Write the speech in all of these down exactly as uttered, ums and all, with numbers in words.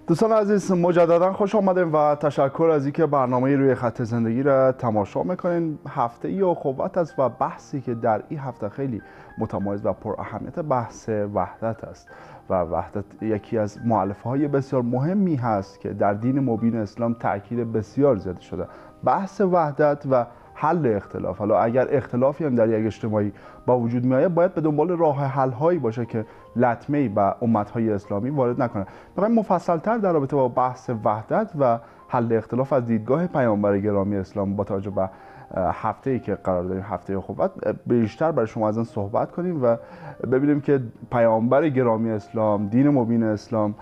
دوستان عزیز مجددا خوش آمدیم و تشکر از اینکه برنامه روی خط زندگی را تماشا میکنین. هفته ای اخوت است و بحثی که در این هفته خیلی متمایز و پر اهمیت بحث وحدت است و وحدت یکی از مؤلفه های بسیار مهمی هست که در دین مبین اسلام تاکید بسیار زیاد شده. بحث وحدت و حل اختلاف. حالا اگر اختلافی هم در یک اجتماعی با وجود می آید باید به دنبال راه حل هایی باشه که لطمه‌ای به امت های اسلامی وارد نکنه. میخوایم مفصل تر در رابطه با بحث وحدت و حل اختلاف از دیدگاه پیامبر گرامی اسلام با توجه به هفته ای که قرار داریم، هفته اخوت، بیشتر برای شما از این صحبت کنیم و ببینیم که پیامبر گرامی اسلام، دین مبین اسلام،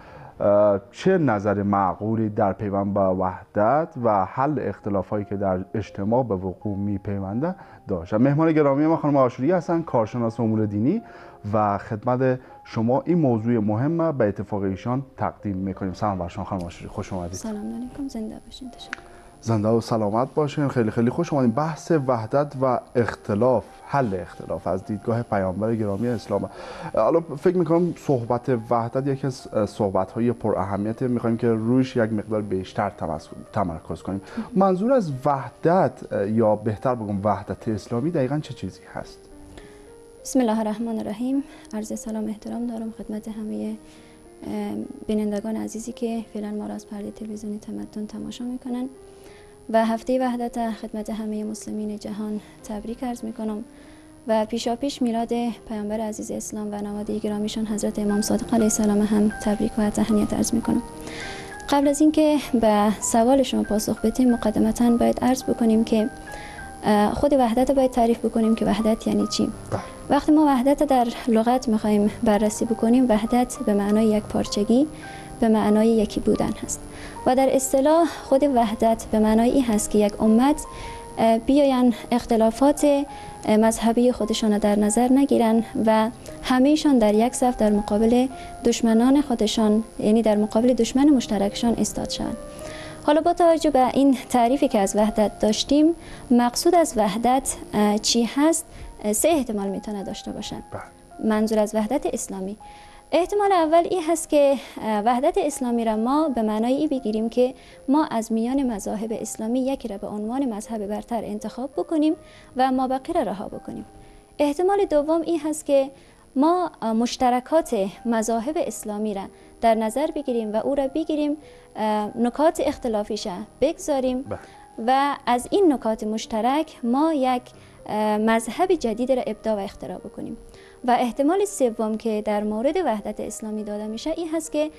چه نظر معقولی در پیوند به وحدت و حل اختلافایی که در اجتماع به وقوع میپیونده داشت. مهمان گرامی ما خانم آشوری هستند، کارشناس امور دینی، و خدمت شما این موضوع مهم به اتفاق ایشان تقدیم میکنیم. سلام بر شما خانم آشوری، خوش اومدید. سلام علیکم، زنده باشین. تشکر. زنده و سلامت باشین. خیلی خیلی خوش اومدین. بحث وحدت و اختلاف، حل اختلاف از دیدگاه پیامبر گرامی اسلام. حالا فکر میکنم صحبت وحدت یکی از صحبت های پر اهمیت، میخوایم که روش یک مقدار بیشتر تمرکز کنیم. منظور از وحدت، یا بهتر بگم وحدت اسلامی، دقیقاً چه چیزی هست؟ بسم الله الرحمن الرحیم. عرض سلام احترام دارم خدمت همه بینندگان عزیزی که فعلا ما را از پرده تلویزیونی تمدن تماشا میکنن و هفته وحدت خدمت همه مسلمین جهان تبریک عرض میکنم و پیشا پیش میلاد پیامبر عزیز اسلام و نواده گرامیشان حضرت امام صادق علیه السلام هم تبریک و تهنیت عرض میکنم. قبل از اینکه به سوال شما پاسخ بدیم، مقدمتاً باید عرض بکنیم که خود وحدت باید تعریف بکنیم که وحدت یعنی چی. وقتی ما وحدت در لغت میخوایم بررسی بکنیم، وحدت به معنای یک پارچگی، به معنای یکی بودن هست و در اصطلاح خود وحدت به معنای این هست که یک امت بیاین اختلافات مذهبی خودشان در نظر نگیرن و همهشان در یک صف در مقابل دشمنان خودشان، یعنی در مقابل دشمن مشترکشان ایستاد شوند. حالا با توجه به این تعریفی که از وحدت داشتیم، مقصود از وحدت چی هست؟ سه احتمال میتونه داشته باشن. منظور از وحدت اسلامی، احتمال اول این هست که وحدت اسلامی را ما به معنای این بگیریم که ما از میان مذاهب اسلامی یکی را به عنوان مذهب برتر انتخاب بکنیم و مابقی را رها بکنیم. احتمال دوم این هست که ما مشترکات مذاهب اسلامی را در نظر بگیریم و او را بگیریم، نکات اختلافیش بگذاریم و از این نکات مشترک ما یک مذهب جدید را ابداع و اختراع بکنیم. و احتمال سوم که در مورد وحدت اسلامی داده میشه این هست که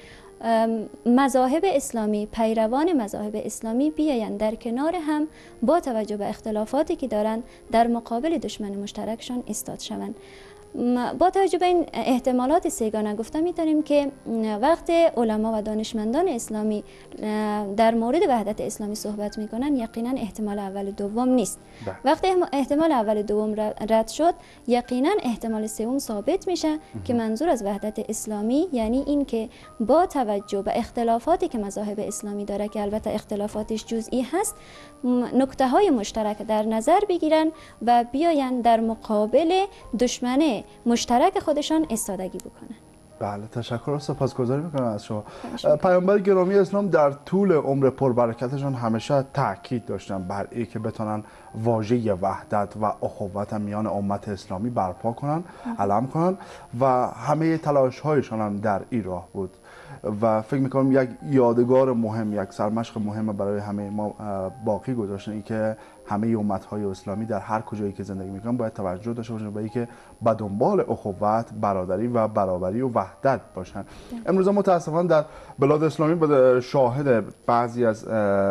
مذاهب اسلامی، پیروان مذاهب اسلامی بیاین در کنار هم با توجه به اختلافاتی که دارن در مقابل دشمن مشترکشان ایستاد شوند. با توجه به این احتمالات سگانه گفته میتونیم که وقت علما و دانشمندان اسلامی در مورد وحدت اسلامی صحبت میکنن، یقینا احتمال اول و دوم نیست. وقتی احتمال اول و دوم رد شد، یقینا احتمال سوم ثابت میشه که منظور از وحدت اسلامی یعنی این که با توجه به اختلافاتی که مذاهب اسلامی داره، که البته اختلافاتش جزئی هست، نکته های مشترک در نظر بگیرن و بیاین در مقابل دشمن مشترک خودشان ایستادگی بکنن. بله، تشکر و سپاسگزاری میکنم از شما. پیامبر گرامی اسلام در طول عمر پربرکتشان همیشه تاکید داشتن بر این که بتونن واژه وحدت و اخوت میان امت اسلامی برپا کنن، علم کنن و همه تلاش هایشان هم در این راه بود و فکر میکنم یک یادگار مهم، یک سرمشق مهم برای همه ما باقی گذاشتن، این که همه امت های اسلامی در هر کجایی که زندگی میکنن باید توجه داشته باشن به اینکه به دنبال اخوت، برادری و برابری و وحدت باشن. امروز متاسفانه در بلاد اسلامی شاهد بعضی از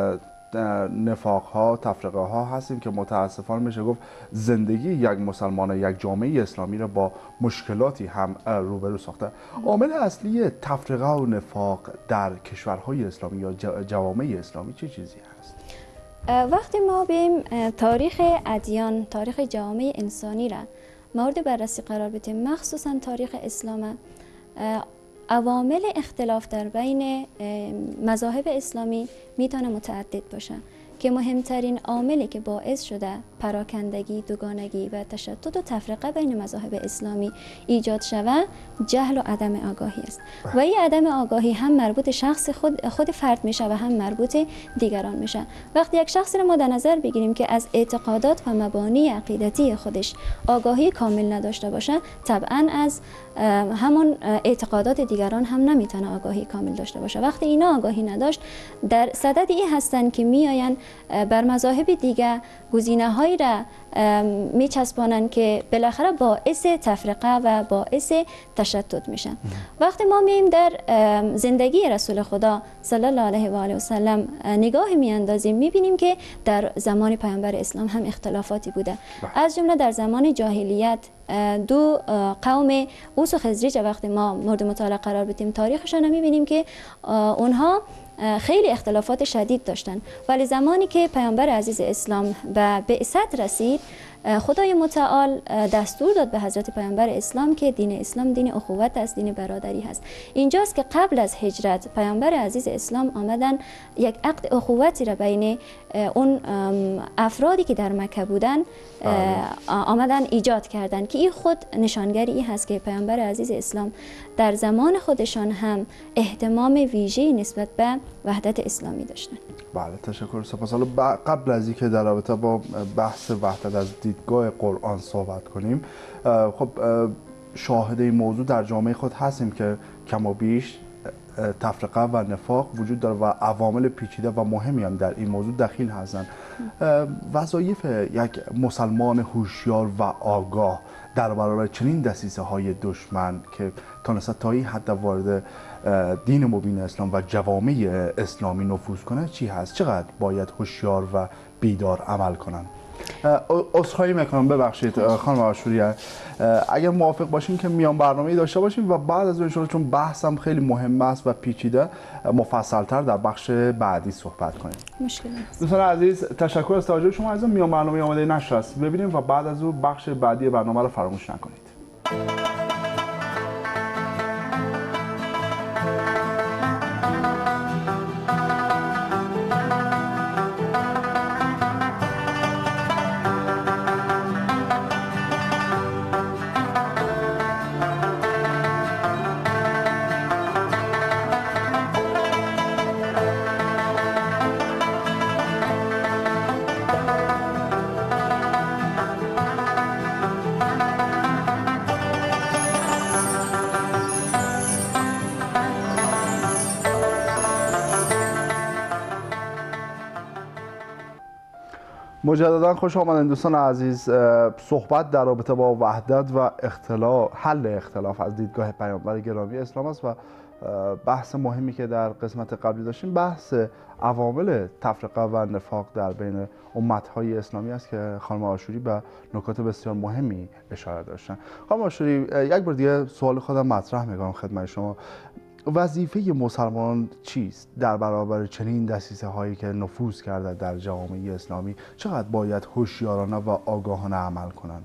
نفاق ها، تفرقه ها هستیم که متاسفانه میشه گفت زندگی یک مسلمان، یک جامعه اسلامی را با مشکلاتی هم روبرو ساخته. عامل اصلی تفرقه و نفاق در کشورهای اسلامی یا جوامع اسلامی چه چیزی هست؟ وقتی ما بیم تاریخ ادیان، تاریخ جوامع انسانی را مورد بررسی قرار بدیم، مخصوصا تاریخ اسلام، عوامل اختلاف در بین مذاهب اسلامی میتونه متعدد باشه. که مهمترین عاملی که باعث شده پراکندگی، دوگانگی و تشتت و تفرقه بین مذاهب اسلامی ایجاد شود جهل و عدم آگاهی است و این عدم آگاهی هم مربوط شخص خود خود فرد میشه و هم مربوط دیگران میشه. وقتی یک شخصی رو ما در نظر بگیریم که از اعتقادات و مبانی عقیدتی خودش آگاهی کامل نداشته باشه، طبعا از همون اعتقادات دیگران هم نمیتونه آگاهی کامل داشته باشه. وقتی اینا آگاهی نداشت، در صدد این هستن که میآیند بر مذاهب دیگه گزینه‌هایی را میچسبانند که بالاخره باعث تفرقه و باعث تشتت میشن. وقتی ما میایم در زندگی رسول خدا صلی الله علیه و آله و سلم نگاه میاندازیم، میبینیم که در زمان پیامبر اسلام هم اختلافاتی بوده. از جمله در زمان جاهلیت دو قوم اوس و خزرج، وقتی ما مورد مطالعه قرار بدیم تاریخشان، میبینیم که اونها خیلی اختلافات شدید داشتن، ولی زمانی که پیامبر عزیز اسلام به بعثت رسید، خدای متعال دستور داد به حضرت پیامبر اسلام که دین اسلام دین اخوت است، دین برادری هست. اینجاست که قبل از هجرت پیامبر عزیز اسلام آمدن یک عقد اخوتی را بین اون افرادی که در مکه بودن آمدن ایجاد کردن که این خود نشانگری این هست که پیامبر عزیز اسلام در زمان خودشان هم اهتمام ویژه‌ای نسبت به وحدت اسلامی داشتن. بله، تشکر. سپاس. حالا قبل از اینکه در رابطه با بحث وحدت از دیدگاه قرآن صحبت کنیم، خب شاهد این موضوع در جامعه خود هستیم که کم و بیش تفرقه و نفاق وجود داره و عوامل پیچیده و مهمی هم در این موضوع دخیل هستند. وظایف یک مسلمان هوشیار و آگاه در برابر چنین دسیسه های دشمن که تونسته تا این حد وارد دین مبین اسلام و جوامع اسلامی نفوذ کنه چی هست؟ چقدر باید هوشیار و بیدار عمل کنن؟ عذرخواهی میکنم، ببخشید خانم آشوری، اگر موافق باشین که میان برنامه‌ای داشته باشیم و بعد از اون چون بحثم خیلی مهم است و پیچیده، مفصل‌تر در بخش بعدی صحبت کنیم. مشکل نیست. دوستان عزیز، تشکر از توجه شما. از میان برنامه آماده نشر است ببینیم و بعد از اون بخش بعدی برنامه رو فراموش نکنید. مجددا خوش آمدید دوستان عزیز. صحبت در رابطه با وحدت و اختلاف، حل اختلاف از دیدگاه پیامبر گرامی اسلام است و بحث مهمی که در قسمت قبلی داشتیم بحث عوامل تفرقه و نفاق در بین امت‌های اسلامی است که خانم آشوری به نکات بسیار مهمی اشاره داشتن. خانم آشوری، یک بار دیگه سوال خودم مطرح می‌کنم خدمت شما. وظیفه مسلمان چیست در برابر چنین دسیسه هایی که نفوذ کرده در جوامع اسلامی؟ چقدر باید هوشیارانه و آگاهانه عمل کنند؟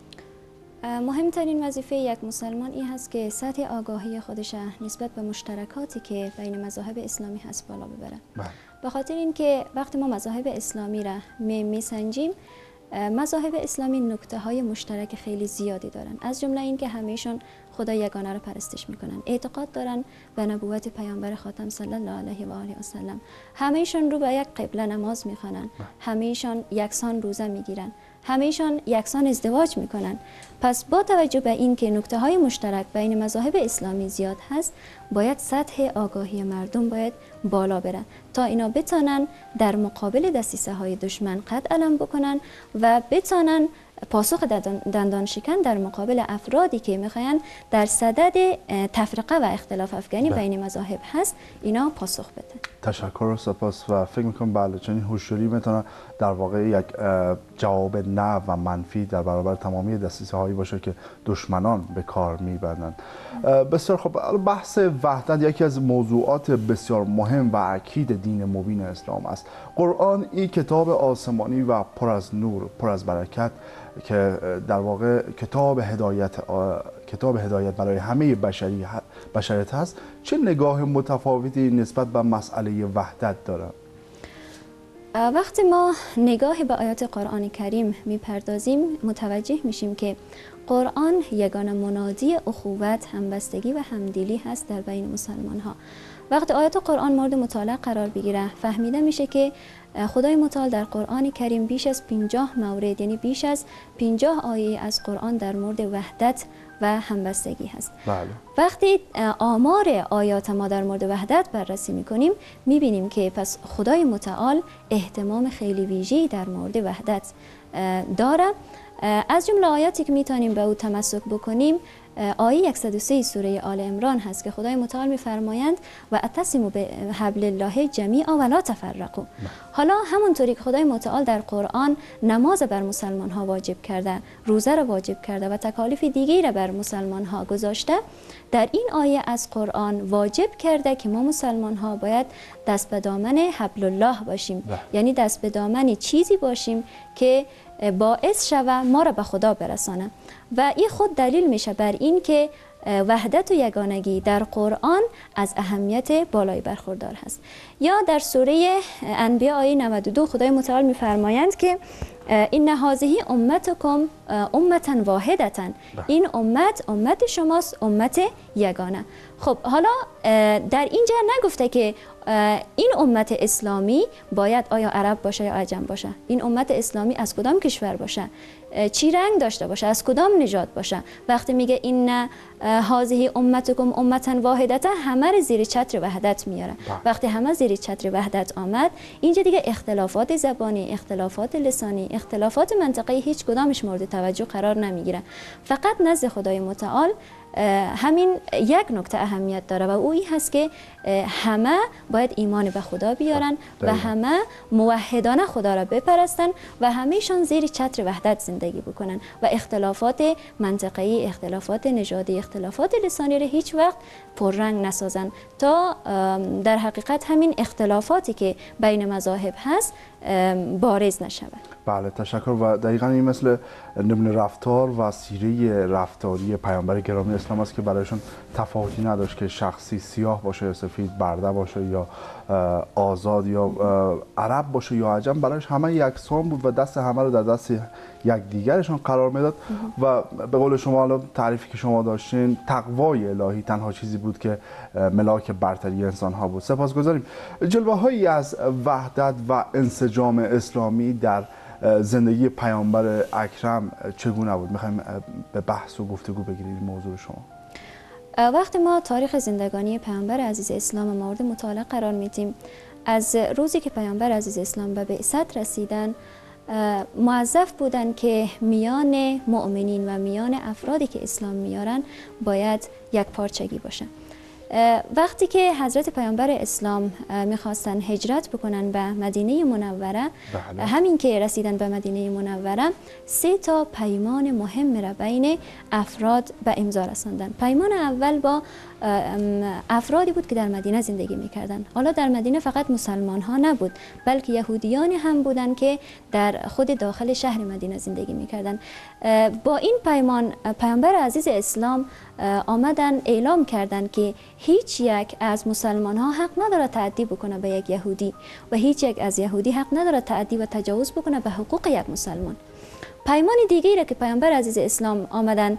مهمترین وظیفه یک مسلمان این هست که سطح آگاهی خودش نسبت به مشترکاتی که بین مذاهب اسلامی هست بالا ببره. به خاطر اینکه وقتی ما مذاهب اسلامی را می میسنجیم، مذاهب اسلامی نکته های مشترک خیلی زیادی دارن، از جمله اینکه همه‌شون خدا یگانه را پرستش میکنن، اعتقاد دارن به نبوت پیامبر خاتم صلی الله علیه و آله و سلم، همه‌شون رو به یک قبله نماز میخوانن، همه‌شون یکسان روزه میگیرن، همه‌شان یکسان ازدواج میکنن. پس با توجه به اینکه نکته های مشترک بین مذاهب اسلامی زیاد هست، باید سطح آگاهی مردم باید بالا بره تا اینا بتانن در مقابل دسیسه های دشمن قد علم بکنن و بتانن پاسخ دندان شکن در مقابل افرادی که میخواین در صدد تفرقه و اختلاف افغانی بین مذاهب هست اینا پاسخ بدن. تشکر و سپاس و فکر میکنم بله چنین هوشیاری میتونه در واقع یک جواب نه و منفی در برابر تمامی دسیسه هایی باشه که دشمنان به کار میبرند. بسیار خب، بحث وحدت یکی از موضوعات بسیار مهم و اکید دین مبین اسلام است. قرآن این کتاب آسمانی و پر از نور، پر از برکت که در واقع کتاب هدایت کتاب هدایت برای همه بشری بشریت هست، چه نگاه متفاوتی نسبت به مسئله وحدت داره؟ وقتی ما نگاه به آیات قرآن کریم میپردازیم متوجه میشیم که قرآن یگانه منادی اخوت، همبستگی و همدلی هست در بین مسلمان ها. وقتی آیات قرآن مورد مطالعه قرار بگیره فهمیده میشه که خدای متعال در قرآن کریم بیش از پنجاه مورد، یعنی بیش از پنجاه آیه از قرآن در مورد وحدت و همبستگی هست. بله. وقتی آمار آیات ما در مورد وحدت بررسی میکنیم میبینیم که پس خدای متعال اهتمام خیلی ویژه‌ای در مورد وحدت داره. از جمله آیاتی که میتونیم به او تمسک بکنیم آیه صد و سه سوره آل عمران هست که خدای متعال میفرمایند و اعتصموا بحبل الله جمیعا ولا تفرقوا. حالا همونطوری که خدای متعال در قرآن نماز بر مسلمان ها واجب کرده، روزه را واجب کرده و تکالیف دیگری را بر مسلمان ها گذاشته، در این آیه از قرآن واجب کرده که ما مسلمان ها باید دست به دامن حبل الله باشیم. ده. یعنی دست به دامن چیزی باشیم که باعث شوه ما را به خدا برسانه و این خود دلیل میشه بر این که وحدت و یگانگی در قرآن از اهمیت بالایی برخوردار هست. یا در سوره انبیاء آیه نود و دو خدای متعال میفرمایند که این هذه امتکم امتا واحدتا، این امت امت شماست، امت یگانه. خب حالا در اینجا نگفته که این امت اسلامی باید آیا عرب باشه یا عجم باشه، این امت اسلامی از کدام کشور باشه، چی رنگ داشته باشه، از کدام نژاد باشه. وقتی میگه این هذه امتکم امتا واحدتا همه رو زیر چتر وحدت میاره. وقتی همه زیر چتر وحدت آمد اینجا دیگه اختلافات زبانی، اختلافات لسانی، اختلافات منطقه‌ای هیچ کدامش مورد توجه قرار نمیگیره. فقط نزد خدای متعال همین یک نکته اهمیت داره و او این هست که همه باید ایمان به خدا بیارن و همه موحدانه خدا را بپرستن و همهشان زیر چتر وحدت زندگی بکنن و اختلافات منطقه‌ای، اختلافات نژادی، اختلافات لسانی را هیچ وقت پررنگ نسازن تا در حقیقت همین اختلافاتی که بین مذاهب هست بارز نشود. بله تشکر. و دقیقاً این مثل نمونه رفتار و سیره رفتاری پیامبر گرامی اسلام است که برایشون تفاوتی نداشت که شخصی سیاه باشه یا سفید، برده باشه یا آزاد یا عرب باشه یا عجم، برایش همه یکسان بود و دست همه رو در دست یک دیگرشون قرار میداد. و به قول شما حالا تعریفی که شما داشتین، تقوای الهی تنها چیزی بود که ملاک برتری انسان ها بود. سپاسگزاریم. جلوه هایی از وحدت و انسجام اسلامی در زندگی پیامبر اکرم چگونه بود؟ میخوایم به بحث و گفتگو بگیریم موضوع شما. وقتی ما تاریخ زندگانی پیامبر عزیز اسلام مورد مطالعه قرار میدیم، از روزی که پیامبر عزیز اسلام به بعثت رسیدن موظف بودن که میان مؤمنین و میان افرادی که اسلام میارن باید یک پارچگی باشن. وقتی که حضرت پیامبر اسلام میخواستن هجرت بکنن به مدینه منوره، بله. همین که رسیدن به مدینه منوره سه تا پیمان مهم را بین افراد به امضا رساندن. پیمان اول با افرادی بود که در مدینه زندگی میکردن. حالا در مدینه فقط مسلمان ها نبود بلکه یهودیانی هم بودن که در خود داخل شهر مدینه زندگی میکردن. با این پیمان پیامبر عزیز اسلام آمدن اعلام کردند که هیچ یک از مسلمان ها حق نداره تعدی بکنه به یک یهودی و هیچ یک از یهودی حق نداره تعدی و تجاوز بکنه به حقوق یک مسلمان. پیمان دیگری را که پیامبر عزیز اسلام آمدن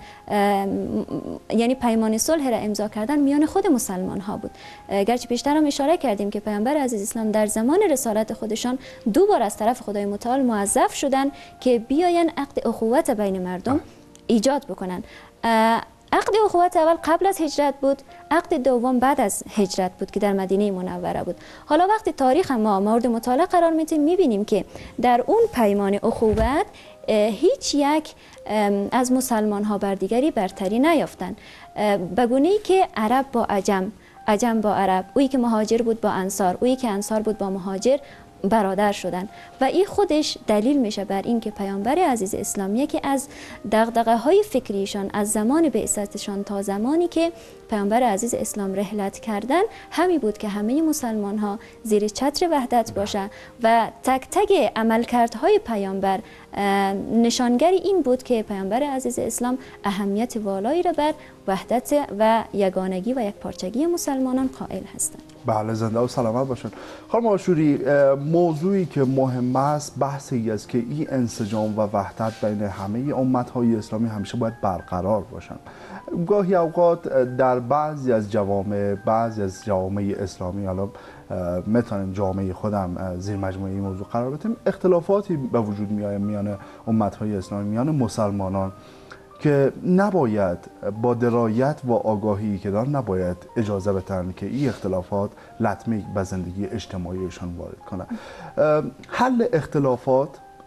یعنی پیمان صلح را امضا کردن میان خود مسلمان ها بود. گرچه پیشتر هم اشاره کردیم که پیامبر عزیز اسلام در زمان رسالت خودشان دو بار از طرف خدای متعال موظف شدن که بیاین عقد اخوت بین مردم ایجاد بکنن. عقد اخوت اول قبل از هجرت بود، عقد دوم بعد از هجرت بود که در مدینه منوره بود. حالا وقتی تاریخ ما مورد مطالعه قرار میدیم میبینیم که در اون پیمان اخوت هیچ یک از مسلمان ها بر دیگری برتری نیافتند، به گونه‌ای که عرب با عجم، عجم با عرب، اویی که مهاجر بود با انصار، اویی که انصار بود با مهاجر برادر شدن. و این خودش دلیل میشه بر این که پیامبر عزیز اسلام یکی از دغدغه های فکریشان از زمان بعثتشان تا زمانی که پیامبر عزیز اسلام رحلت کردن همی بود که همه مسلمان ها زیر چتر وحدت باشه و تک تک عملکردهای پیامبر نشانگری این بود که پیامبر عزیز اسلام اهمیت والایی را بر وحدت و یگانگی و یکپارچگی مسلمانان قائل هستند. بله، زنده و سلامت باشن. خانم آشوری، موضوعی که مهم است بحثی است که این انسجام و وحدت بین همه امت‌های اسلامی همیشه باید برقرار باشن. گاهی اوقات در بعضی از جوامع بعضی از جوامع اسلامی، حالا میتونیم جامعه خودم زیر مجموعه این موضوع قرار بدیم، اختلافاتی به وجود میاد میان امت‌های اسلامی، میان مسلمانان که نباید با درایت و آگاهی که دارن نباید اجازه بدن که این اختلافات لطمه به زندگی اجتماعیشان وارد کنه. حل اختلافات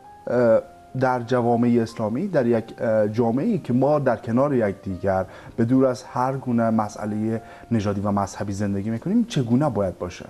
در جوامع اسلامی، در یک جامعه‌ای که ما در کنار یکدیگر به دور از هر گونه مسئله نژادی و مذهبی زندگی میکنیم، چگونه باید باشه؟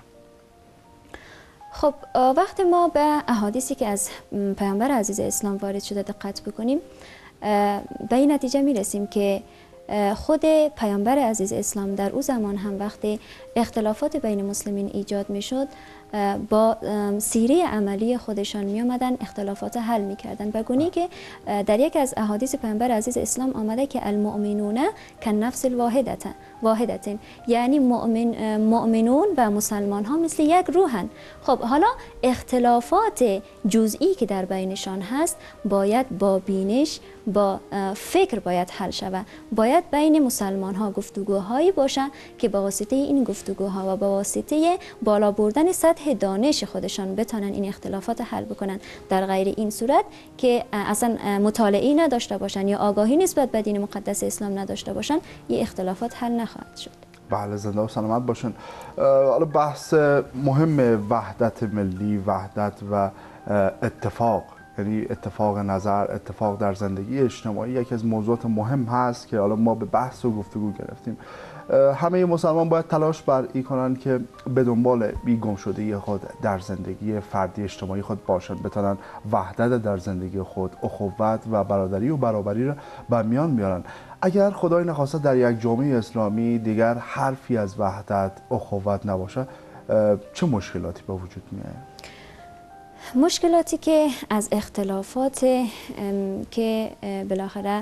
خب وقتی ما به احادیثی که از پیامبر عزیز اسلام وارد شده دقت بکنیم، به این نتیجه می رسیم که خود پیامبر عزیز اسلام در او زمان هم وقتی اختلافات بین مسلمین ایجاد می شد، با سیره عملی خودشان می آمدن اختلافات حل می کردن. به گونه‌ای که در یک از احادیث پیامبر عزیز اسلام آمده که المؤمنون کالنفس الواحدة واحدة، یعنی مؤمن مؤمنون و مسلمان ها مثل یک روحن. خب حالا اختلافات جزئی که در بینشان هست باید با بینش، با فکر باید حل شود. باید بین مسلمان ها گفتگوهایی باشه که با واسطه این گفتگوها و با واسطه بالا بردن سطح دانش خودشان بتونن این اختلافات حل بکنن. در غیر این صورت که اصلا مطالعه نداشته باشن یا آگاهی نسبت به دین مقدس اسلام نداشته باشن، این اختلافات حل نخواهد شد. بله، زنده و سلامت باشن. حالا بحث مهم وحدت ملی، وحدت و اتفاق، یعنی اتفاق نظر، اتفاق در زندگی اجتماعی، یکی از موضوعات مهم هست که حالا ما به بحث و گفتگو گرفتیم. همه مسلمان باید تلاش بر این کنند که به دنبال بی گم شدگی خود در زندگی فردی اجتماعی خود باشند، بتونن وحدت در زندگی خود، اخوت و برادری و برابری را به میان بیارن. اگر خدای نخواسته در یک جامعه اسلامی دیگر حرفی از وحدت، اخوت نباشه، چه مشکلاتی به وجود میاد؟ مشکلاتی که از اختلافات که بالاخره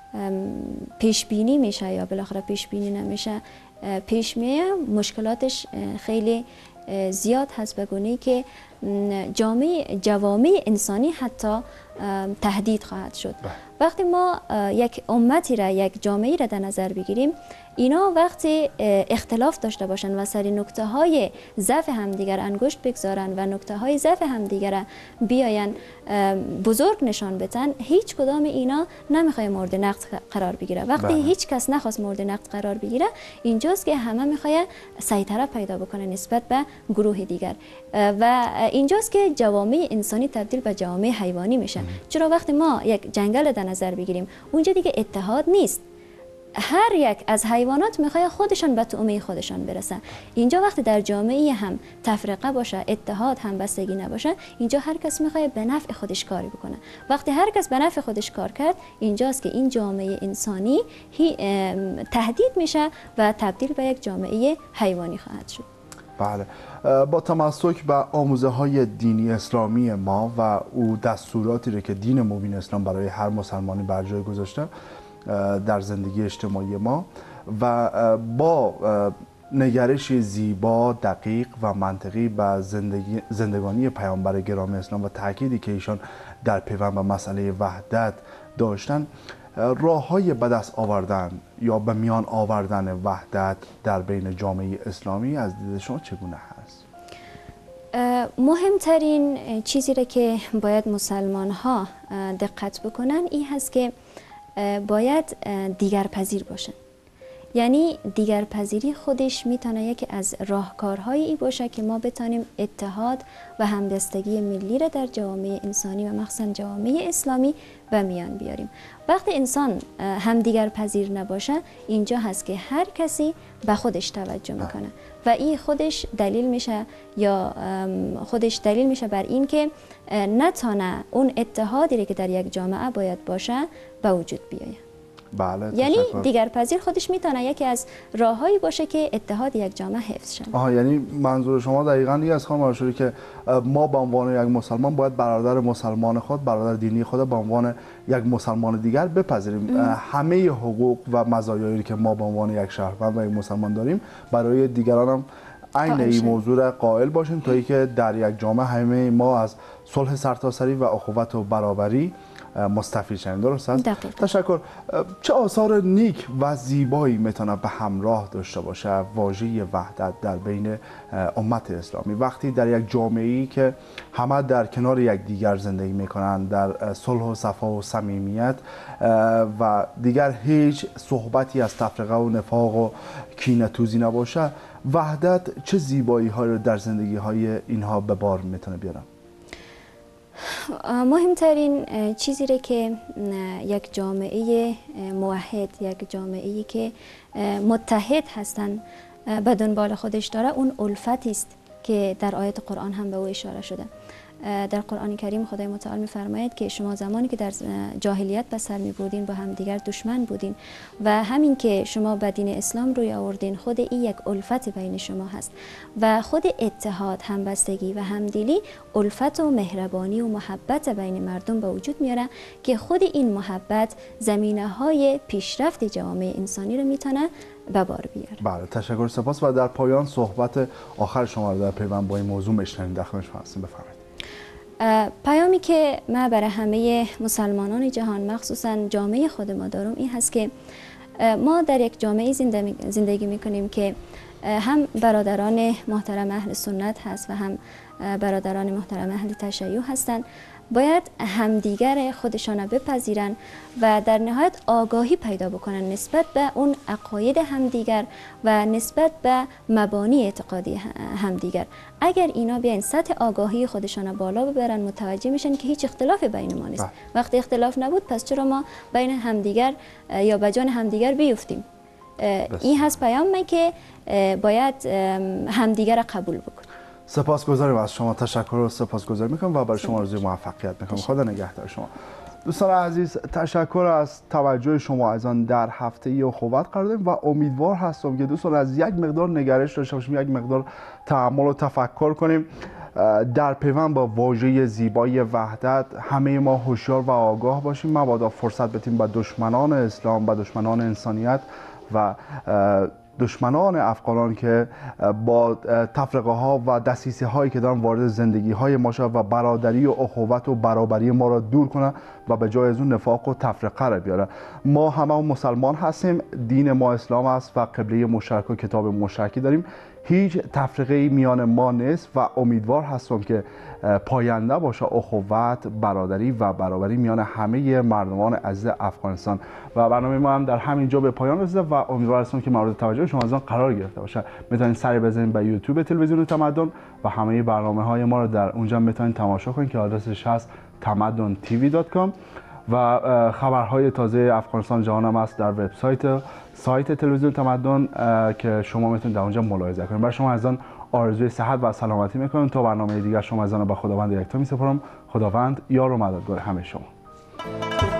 پیش بینی میشه یا بالاخره پیش بینی نمیشه پیش میاد، مشکلاتش خیلی زیاد هست، به گونه‌ای که جامعه جوامع انسانی حتی تهدید خواهد شد. وقتی ما یک امتی را، یک جامعه را در نظر بگیریم، اینا وقتی اختلاف داشته باشن و سری نکته های ضعف همدیگر انگشت بگذارن و نکته های ضعف همدیگر را بیاین بزرگ نشان بدن، هیچ کدام اینا نمیخواد مورد نقد قرار بگیره. وقتی بله. هیچ کس نخواست مورد نقد قرار بگیره، اینجاست که همه میخواد سیطره پیدا بکنه نسبت به گروه دیگر و اینجاست که جوامع انسانی تبدیل به جوامع حیوانی میشه. چرا وقتی ما یک جنگل در نظر بگیریم، اونجا دیگه اتحاد نیست. هر یک از حیوانات میخواد خودشان به طعمه خودشان برسن. اینجا وقتی در جامعه هم تفرقه باشه، اتحاد هم بستگی نباشه، اینجا هر کس میخواد به نفع خودش کاری بکنه. وقتی هر کس به نفع خودش کار کرد، اینجاست که این جامعه انسانی تهدید میشه و تبدیل به یک جامعه حیوانی خواهد شد. بله، با تمسک به آموزه های دینی اسلامی ما و او دستوراتی را که دین مبین اسلام برای هر مسلمانی بر جای گذاشته در زندگی اجتماعی ما و با نگرش زیبا، دقیق و منطقی به زندگی زندگانی پیامبر گرامی اسلام و تأکیدی که ایشان در پیوند به مسئله وحدت داشتن، راه‌های به دست آوردن یا به میان آوردن وحدت در بین جامعه اسلامی از دید شما چگونه هست؟ مهمترین چیزی را که باید مسلمان ها دقت بکنن این هست که باید دیگرپذیر باشن. یعنی دیگرپذیری خودش میتونه یکی از راهکارهایی ای باشه که ما بتانیم اتحاد و همبستگی ملی را در جوامع انسانی و مخصوصا جوامع اسلامی به میان بیاریم. وقتی انسان هم دیگرپذیر نباشه، اینجا هست که هر کسی به خودش توجه میکنه و این خودش دلیل میشه یا خودش دلیل میشه بر این که نتانه اون اتحادی که در یک جامعه باید باشه به وجود بیاید. بله. یعنی تشکر. دیگر پذیر خودش میتونه یکی از راههایی باشه که اتحاد یک جامعه حفظ شه. آها، یعنی منظور شما دقیقاً این است خانم آرشوری که ما به عنوان یک مسلمان باید برادر مسلمان خود، برادر دینی خود به عنوان یک مسلمان دیگر بپذیریم. همه حقوق و مزایایی که ما به عنوان یک شهروند و یک مسلمان داریم برای دیگران هم عین این موضوع را قائل باشیم تا اینکه در یک جامعه همه ما از صلح سرتاسری و اخوت و برابری مستفید شویم. درست است؟ دقیقا. تشکر. چه آثار نیک و زیبایی میتونه به همراه داشته باشه واژه وحدت در بین امت اسلامی وقتی در یک جامعه‌ای که همه در کنار یک دیگر زندگی میکنند در صلح و صفا و صمیمیت و دیگر هیچ صحبتی از تفرقه و نفاق و کینه‌توزی نباشه، وحدت چه زیبایی ها رو در زندگی های اینها به بار میتونه بیاره؟ مهمترین چیزی را که یک جامعه موحد، یک جامعه‌ای که متحد هستند به دنبال خودش داره، اون الفتی است که در آیت قرآن هم به او اشاره شده. در قرآن کریم خدای متعال می‌فرماید که شما زمانی که در جاهلیت به سر می‌بردین با هم دیگر دشمن بودین و همین که شما به دین اسلام روی آوردین، خود این یک الفت بین شما هست و خود اتحاد، همبستگی و همدلی الفت و مهربانی و محبت بین مردم به وجود میاره که خود این محبت زمینه‌های پیشرفت جامعه انسانی رو میتونه به بار بیاره. بله، تشکر، سپاس. و در پایان صحبت آخر شما رو در پیوند با این موضوع میشنویم. در خدمت شما هستیم، بفرمایید. پیامی که ما برای همه مسلمانان جهان مخصوصا جامعه خود ما دارم این هست که ما در یک جامعه زندگی میکنیم که هم برادران محترم اهل سنت هست و هم برادران محترم اهل تشیع هستند. باید همدیگر خودشان بپذیرن و در نهایت آگاهی پیدا بکنن نسبت به اون عقاید همدیگر و نسبت به مبانی اعتقادی همدیگر. اگر اینا بیاین سطح آگاهی خودشان بالا ببرن، متوجه میشن که هیچ اختلافی بین ما نیست. وقتی اختلاف نبود پس چرا ما بین همدیگر یا به جان همدیگر بیفتیم؟ این هست پیام که باید همدیگر قبول بکنیم. سپاسگزاریم از شما. تشکر و سپاسگزاری میکنم و برای شما آرزوی موفقیت میکنم. خدا نگهدار شما. دوستان عزیز، تشکر از توجه شما از آن در هفته اخوت قرار داریم و امیدوار هستم که دوستان از یک مقدار نگرش داشته باشیم، یک مقدار تأمل و تفکر کنیم در پیوند با واژه زیبای وحدت. همه ما هوشیار و آگاه باشیم، مبادا فرصت بدیم به دشمنان اسلام، به دشمنان انسانیت و دشمنان افغانان که با تفرقه ها و دسیسه هایی که دارن وارد زندگی های ما شد و برادری و اخوت و برابری ما را دور کنه و به جای از اون نفاق و تفرقه را بیاره. ما همه مسلمان هستیم، دین ما اسلام است و قبله مشترک و کتاب مشترکی داریم. هیچ تفرقه میان ما نیست و امیدوار هستم که پاینده باشه اخوت، برادری و برابری میان همه مردمان عزیز افغانستان. و برنامه ما هم در همین جا به پایان رسیده و امیدوار هستم که مورد توجه شما از آن قرار گرفته باشه. میتونید سری بزنید به یوتیوب تلویزیون تمدن و همه برنامه های ما رو در اونجا میتونید تماشا کنید که آدرسش هست تمدن تی وی دات کام و خبرهای تازه افغانستان جهان هم هست در وبسایت سایت تلویزیون تمدن که شما میتونید در اونجا ملاحظه کنید. برای شما از آن آرزوی صحت و سلامتی میکنم. تا برنامه دیگر شما از آن به خداوند یکتا میسپارم. خداوند یار و مددگار همه شما.